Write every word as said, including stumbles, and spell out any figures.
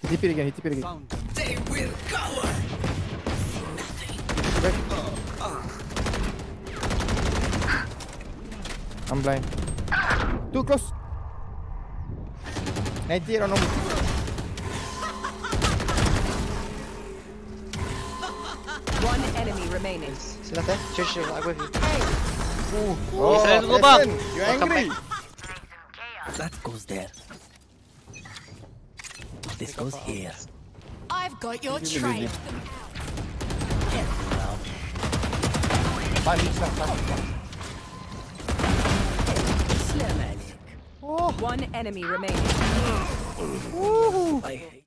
Hit T P again, hit T P again. They will cover. I'm blind. Too close. ninety on him. One enemy remaining. Sila tayo. Chill, chill. I'm with you. Oh, Isa rin lubang. listen, you're angry. That goes there. This goes here. I've got your trail. Five hits lang, five hits lang. One enemy remaining. Woohoo! I hate